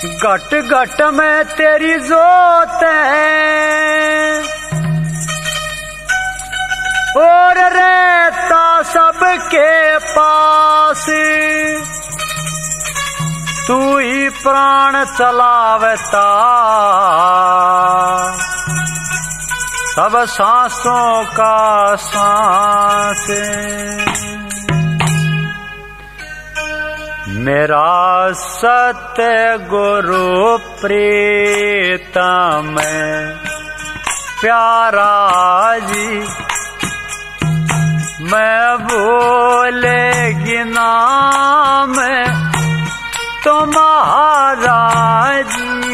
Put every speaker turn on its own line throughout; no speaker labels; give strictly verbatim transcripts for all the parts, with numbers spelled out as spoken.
घट घट में तेरी जोत है और रहता सबके पास। तू ही प्राण चलावता सब सांसों का सांस। मेरा सत्य गुरु प्रीतम प्यारा जी, मैं भूलेगी नाम तुम्हारा जी।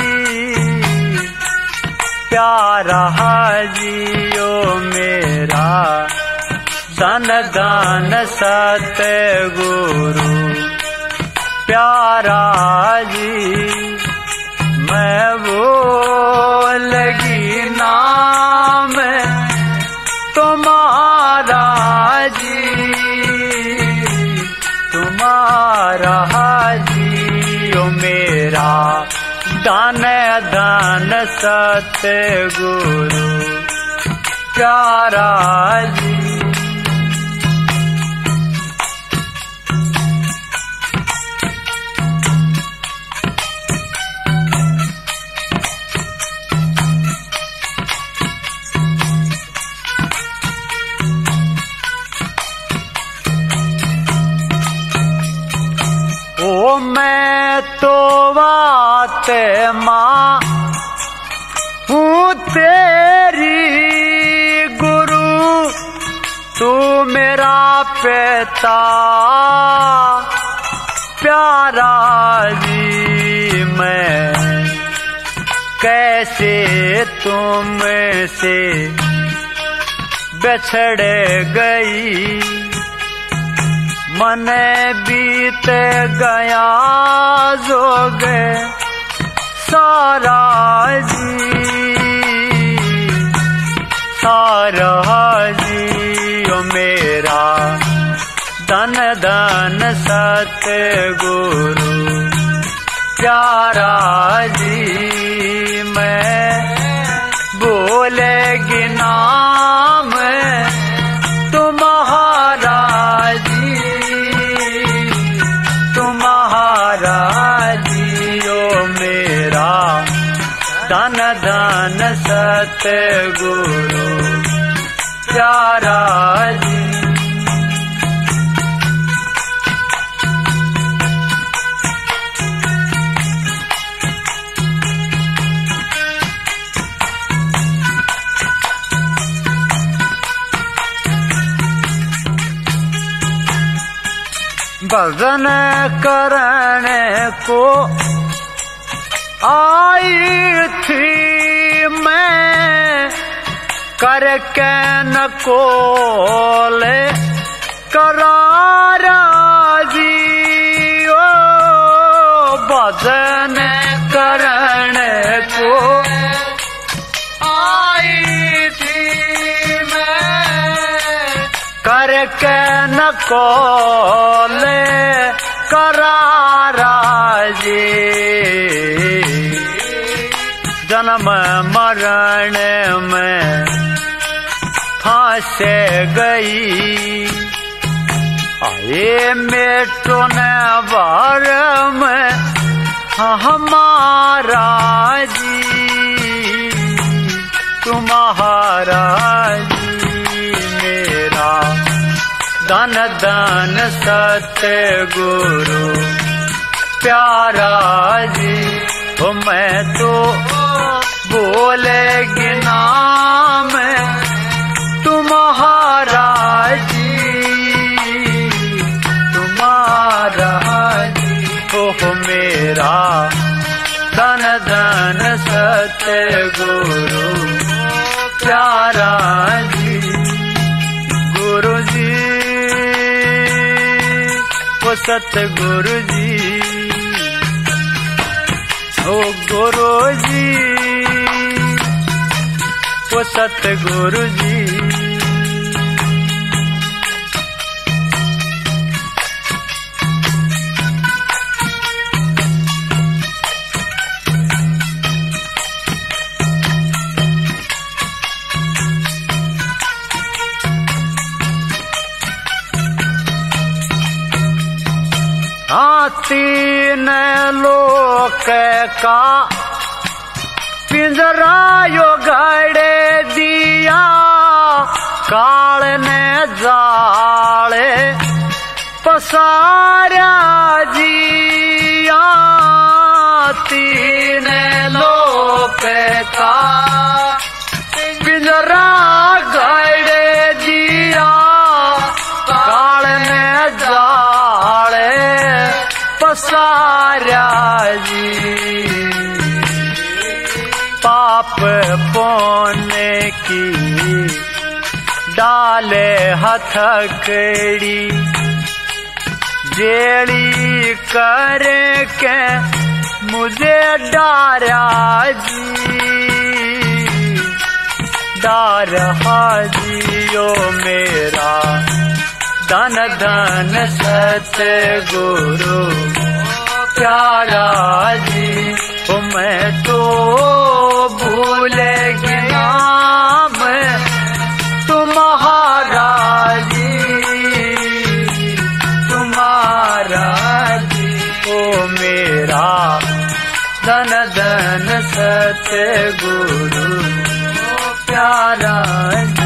प्यारा जियो मेरा धन दान सत्य गुरु प्यारा जी, मैं भूलगी नाम तुम्हारा जी। तुम्हारा जियो मेरा धन धन सत्य गुरु प्यारा जी। ओ मैं तो बात माँ हूँ तेरी गुरु, तू मेरा पिता प्यारा जी। मैं कैसे तुमसे बिछड़ गई, मन बीत गया जोग सारा जी। सारा जी ओ मेरा धन धन सत्य गुरु प्यारा जी, मैं भूलेगी नाम तुम्हारा जी। तुम्हारा जियो मेरा धन धन सत्य गुरु प्यारा जी। भजन करने को आई थी मैं, करके न कोले करारा जी। ओ भजन करने को आई थी मैं, करके न कोले करारा जी। जन्म मरण में फंस गई, आए मेटो ने बार में हमारा जी। तुम्हारा जी मेरा धन धन सत्य गुरु प्यारा जी। ओ मैं तो बोलेगी नाम तुम्हारा जी। तुम्हारा जी ओ मेरा धन धन सत्य गुरु प्यारा जी। गुरु जी ओ सतगुरु जी, ओ गुरु जी ओ सतगुरु जी। हाँ तीन लोक का पिंजरा यो गड़े दिया काल ने जाले पसारा जिया तीन लोक का पिंजरा गड़े दिया काल ने जाले पसारा जी पाप पुण्य की डाले हथकड़ी जेड़ी करे के मुझे डारा जी डार हाजियो मेरा धन धन सतगुरु प्यारा जी ओ मैं तो भूलेगी नाम तुम्हारा जी तुम्हारा जी ओ मेरा धन धन सतगुरु प्यारा जी।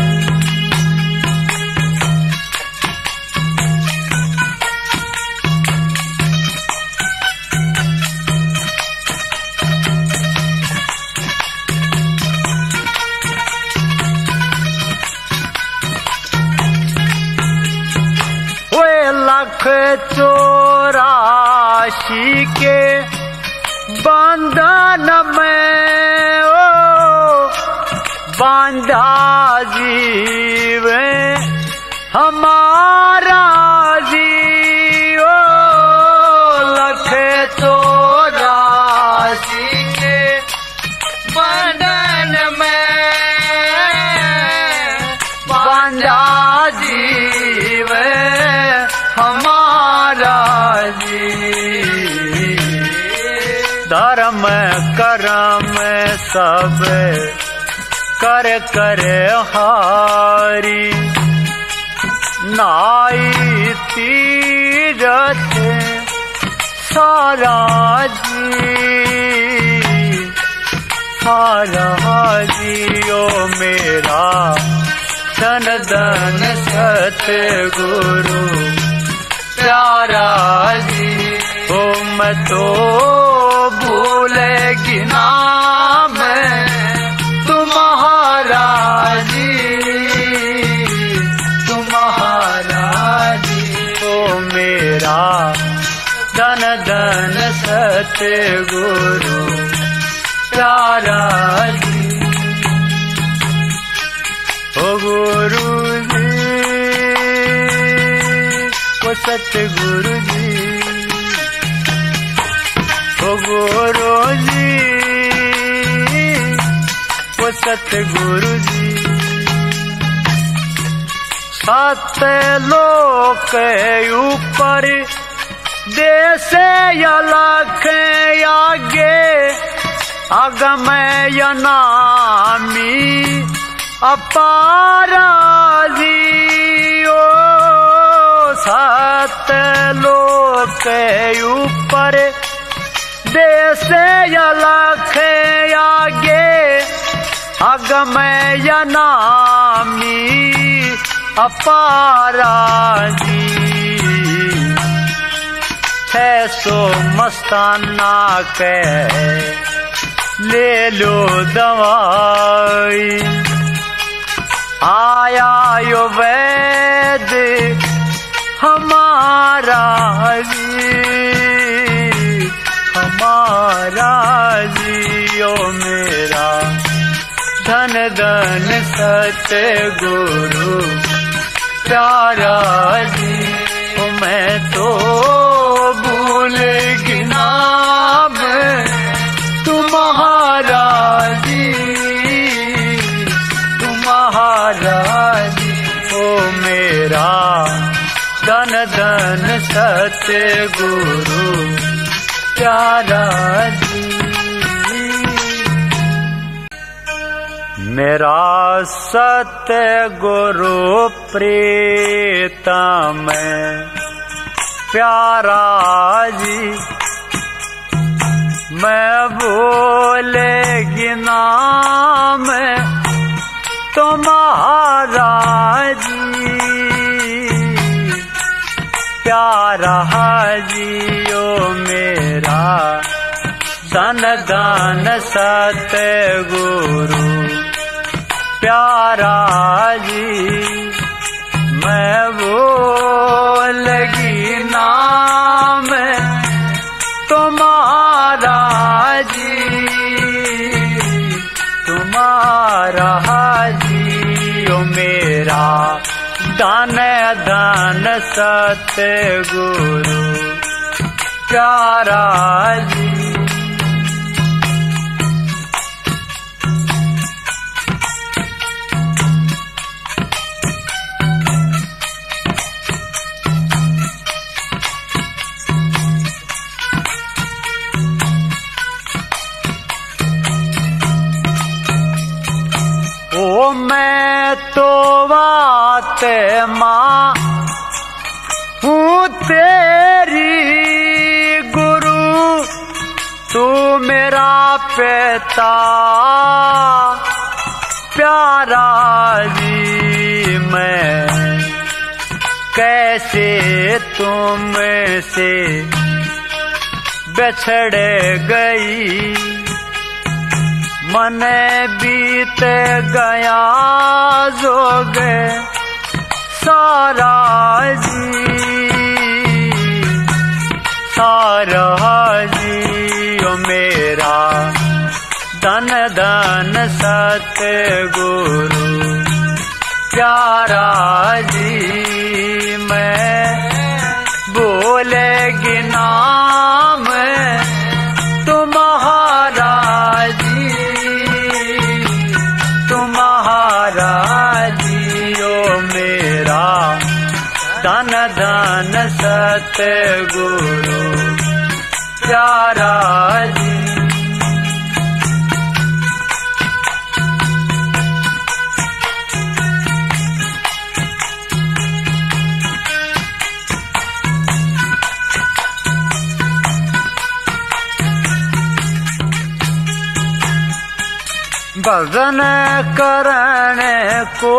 लाख चौरासी के बंधन में ओ बांधा जीव हमारा जी ओ लख चौरासी के बंधन में बांधा जीव हमारा जी धर्म कर्म सब कर कर हारी नाई तीरथ सारा जी सारा जियो मेरा धन धन सतगुरु प्यारा जी ओ मैं तो भूलेगी नाम तुम्हारा जी तुम्हारा जी ओ मेरा धन धन सतगुरु प्यारा जी ओ गुरु जी ओ सतगुरु जी ओ गुरु जी ओ सतगुरु जी सात लोक ऊपर देश अलख आगे अगम नामी अपारा जी ओ सात लोक ऊपर देश अलख आगे अगम नामी अपारा जी है सो मस्ताना के ले लो दवाई आया यो वैद हमारा जी हमारा जियो मेरा धन धन सतगुरु प्यारा जी ओ मैं तो भूलेगी नाम तुम्हारा जी तुम्हारा जी ओ मेरा धन धन सतगुरु प्यारा जी मेरा सतगुरु प्रीतम प्यारा जी मैं बोलेगी नाम तुम्हारा जी, प्यारा जियो मेरा धन दान सतगुरु, प्यारा जी मैं बोलेगी नाम तुम्हारा जी, तुम्हारा जियो मेरा दान दान सतगुरु, प्यारा जी। ओ मैं तो बात माँ हूँ तेरी गुरु, तू मेरा पिता प्यारा जी, मैं कैसे तुमसे बिछड़ गई, मन बीत गया जोग सारा जी, सारा जी ओ मेरा धन धन सतगुरु, प्यारा जी मैं बोलेगी नाम तुम्हारा जी, तुम्हारा जियो मेरा धन धन सतगुरु, प्यारा जी। भजन करने को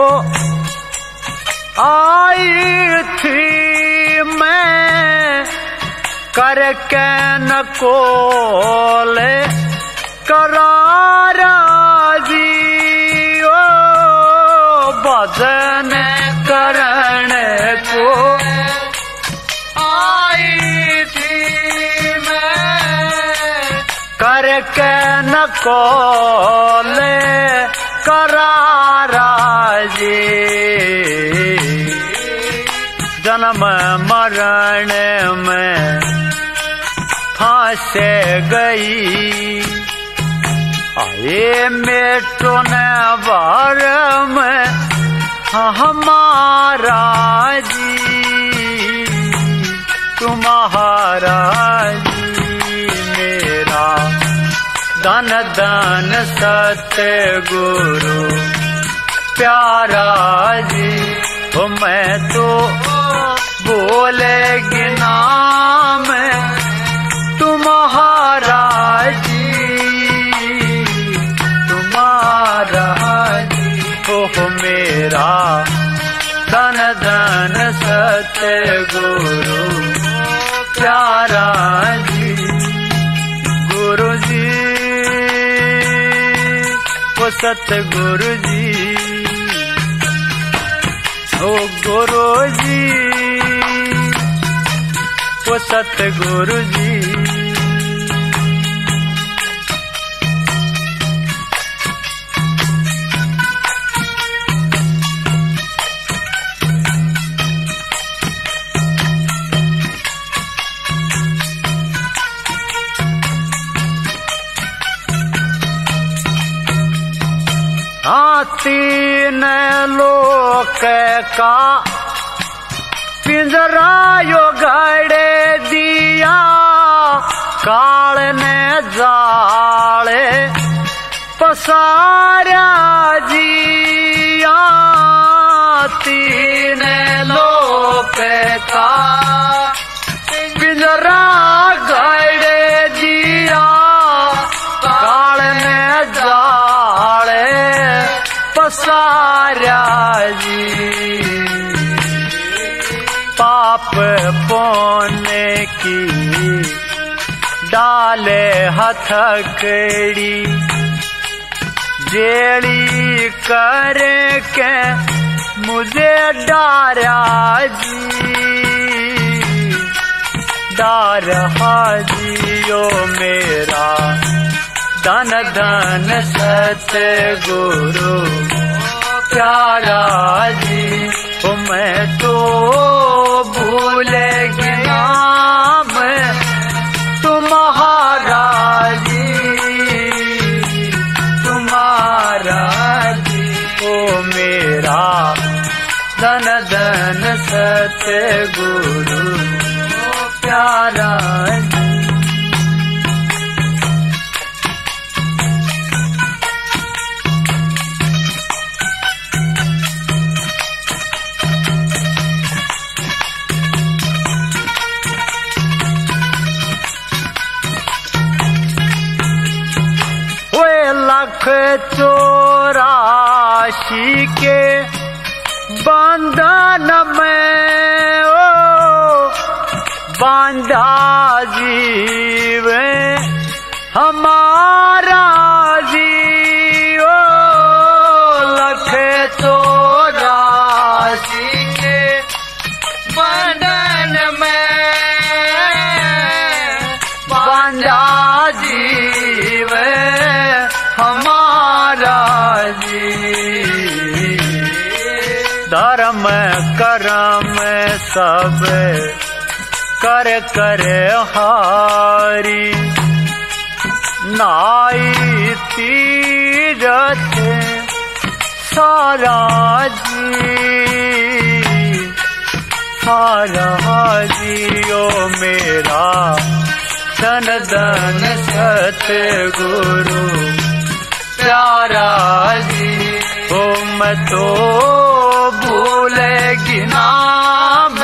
आई थी मैं, करके न कोले करारा जी, ओ भजन करने को आई थी मैं, करके न कोले करारा जी, जन्म मरण में फंस गई, आए मेटो न बार में हमारा जी, तुम्हारा जी मेरा धन धन सतगुरु, प्यारा जी ओ मैं तो बोलेगी नाम तुम्हारा जी, तुम्हारा जी ओ मेरा धन धन सतगुरु, प्यारा जी। गुरु जी ओ सतगुरु जी, ओ गुरु जी ओ सतगुरु जी, तीन लोक का पिंजरा यो गड़े दिया, काल ने जाले पसारा जिया, तीन लोक का गड़े दिया काल ने जाले पसारा जी पाप पुण्य की डाले हथकड़ी जेड़ी करे के मुझे डारा जी डार हाजियो मेरा धन धन सतगुरु प्यारा जी ओ मैं तो भूलेगी नाम तुम्हारा जी तुम्हारा जी ओ मेरा धन धन सतगुरु प्यारा जी। लख चौरासी के बंधन में ओ बांधा जीव हमारा जी ओ लख चौरासी के बंधन में बांधा जीव हमारा जी धर्म कर्म सब कर कर हारी नाई तीरथ सारा जी सारा जियो मेरा धन धन सतगुरु प्यारा जी ओ मैं तो भूलेगी नाम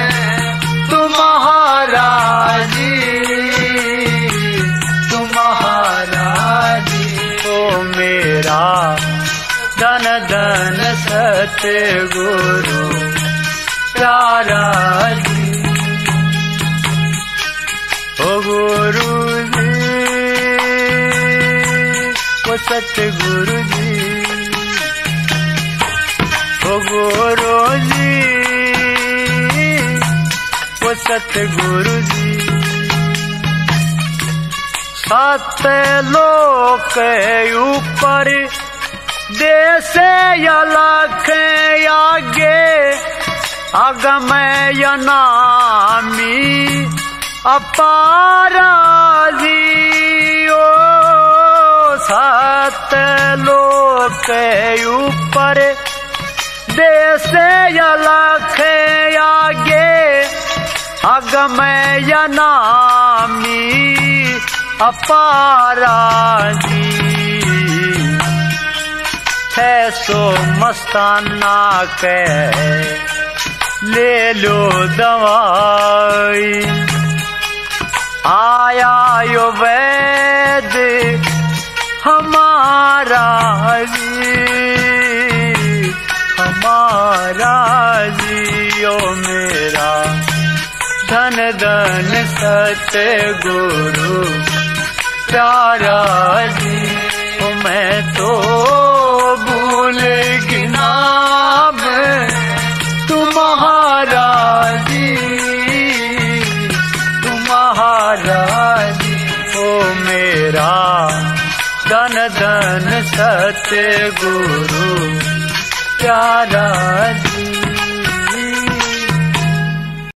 तुम्हारा जी तुम्हारा जी ओ मेरा धन धन सतगुरु प्यारा जी ओ गुरु जी ओ सतगुरु जी ओ गुरु जी ओ सतगुरु जी सात लोक ऊपर देश अलख आगे अगम यनामी अपारा जी ओ सात लोक ऊपर देश अलख आगे अगम यनामी अपारा जी है सो मस्ताना के ले लो दवाई आया यो वैद हमारा जी हमारा जियो मेरा धन धन सतगुरु प्यारा जी मैं तो भूल नाम तुम्हारा जी तुम्हारा जी ओ मेरा धन धन सतगुरु प्यारा जी।